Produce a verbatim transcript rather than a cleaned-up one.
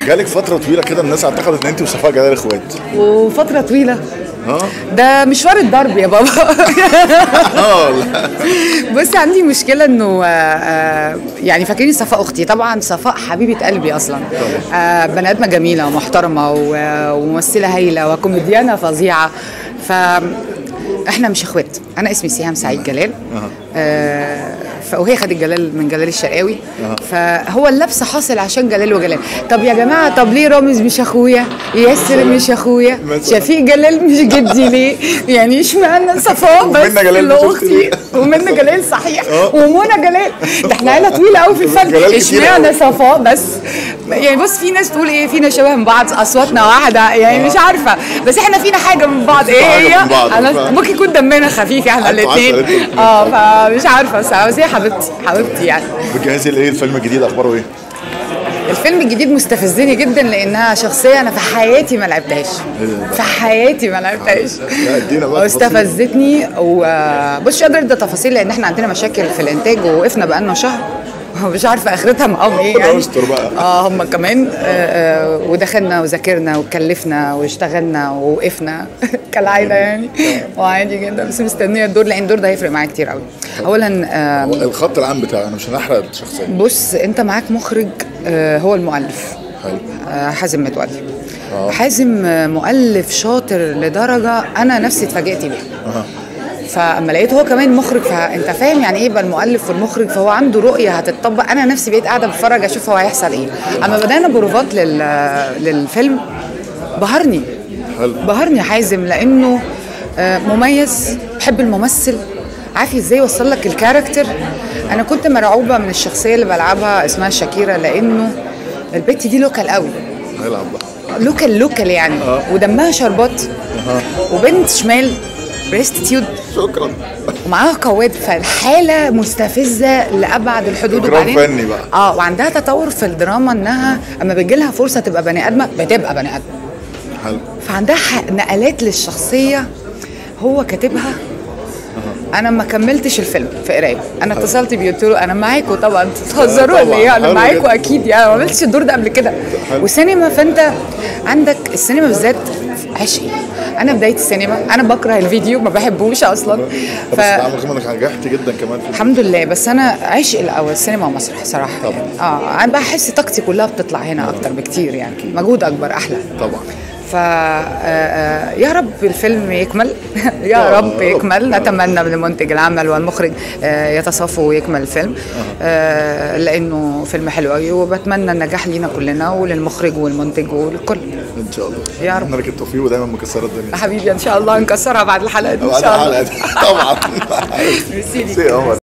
جالك فترة طويلة كده الناس اعتقدت ان انت وصفاء جلال اخوات. وفترة طويلة اه ده مشوار الضرب يا بابا. اه لا بص عندي مشكلة انه آه، يعني فاكرين صفاء اختي، طبعا صفاء حبيبة قلبي اصلا، آه، بني ادمة جميلة ومحترمة وممثلة هايلة وكوميديانة فظيعة. ف احنا مش اخوات، انا اسمي سهام سعيد جلال، آه، وهي خدت جلال من جلال الشرقاوي، فهو اللبس حاصل عشان جلال وجلال. طب يا جماعه، طب ليه رامز مش اخويا؟ ياسر مش اخويا؟ شفيق جلال مش جدي ليه؟ يعني اشمعنى صفاء بس اللي اختي ومنى جلال صحيح ومنى جلال؟ ده احنا عيله طويله قوي في الفن، اشمعنى صفاء بس؟ يعني بص، في ناس تقول ايه، فينا شبه من بعض، اصواتنا واحده، يعني مش عارفه، بس احنا فينا حاجه من بعض. ايه هي؟ انا ممكن يكون دمنا خفيف احنا الاثنين، اه فمش عارفه، بس هي حبيبتي حبيبتي يعني. بتجهزي لايه الفيلم الجديد؟ اخباره ايه؟ الفيلم الجديد مستفزني جدا لانها شخصيه انا في حياتي ما لعبتهاش، في حياتي ما لعبتهاش، واستفزتني. وبص مش قادره ادي تفاصيل لان احنا عندنا مشاكل في الانتاج ووقفنا بقالنا شهر ومش عارفه اخرتها معاهم ايه يعني. اه هم كمان آه آه ودخلنا وذاكرنا وكلفنا واشتغلنا ووقفنا كالعاده يعني، وعادي جدا، بس مستنيه الدور لان الدور ده هيفرق معايا كتير قوي. اولا آه الخط العام بتاعه، انا مش هنحرق الشخصيه. بص انت معاك مخرج آه هو المؤلف، حلو، آه حازم متولي. آه. حازم مؤلف شاطر لدرجه انا نفسي اتفاجئت بيها. آه. فاما لقيته هو كمان مخرج، فانت فاهم يعني ايه يبقى المؤلف والمخرج، فهو عنده رؤيه هتتطبق. انا نفسي بقيت قاعده بتفرج اشوف هو هيحصل ايه. اما بدانا بروفات لل... للفيلم بهرني، حلو، بهرني حازم لانه مميز، بحب الممثل، عارف ازاي يوصل لك الكاركتر. انا كنت مرعوبه من الشخصيه اللي بلعبها اسمها شاكيرا، لانه البت دي لوكال قوي، هيلعب بقى لوكال لوكال يعني، آه. ودمها شربات، آه. وبنت شمال بريستيتيود، شكرا، ومعاها قواد، فالحاله مستفزه لابعد الحدود. وبعدين فني بقى اه وعندها تطور في الدراما انها اما بيجي لها فرصه تبقى بني ادمه بتبقى بني ادمه. حلو، فعندها نقلات للشخصيه هو كاتبها. انا ما كملتش الفيلم في قرايه، انا اتصلت بيه قلت له انا معاكم طبعا، تهزروا ولا ايه؟ انا معاكم اكيد يعني، ما عملتش الدور ده قبل كده. والسينما، فانت عندك السينما بالذات عشقي، انا بدايه السينما، انا بكره الفيديو ما بحبوش اصلا. ف... بس تعمل كمان انك نجحت جدا كمان في الحمد لله، بس انا عشق الاول السينما ومسرح صراحه طبعا. يعني. اه انا بحس طاقتي كلها بتطلع هنا اكتر بكتير يعني، مجهود اكبر احلى طبعا. ف يا رب الفيلم يكمل يا رب يكمل، نتمنى من المنتج العمل والمخرج يتصافوا ويكمل الفيلم، لانه فيلم حلو قوي، وبتمنى النجاح لينا كلنا وللمخرج والمنتج والكل ان شاء الله. يا رب لك التوفيق ودايما مكسره الدنيا حبيبي، ان شاء الله نكسرها بعد الحلقه دي ان شاء الله. بعد الحلقه دي طبعا. ميرسي ليك.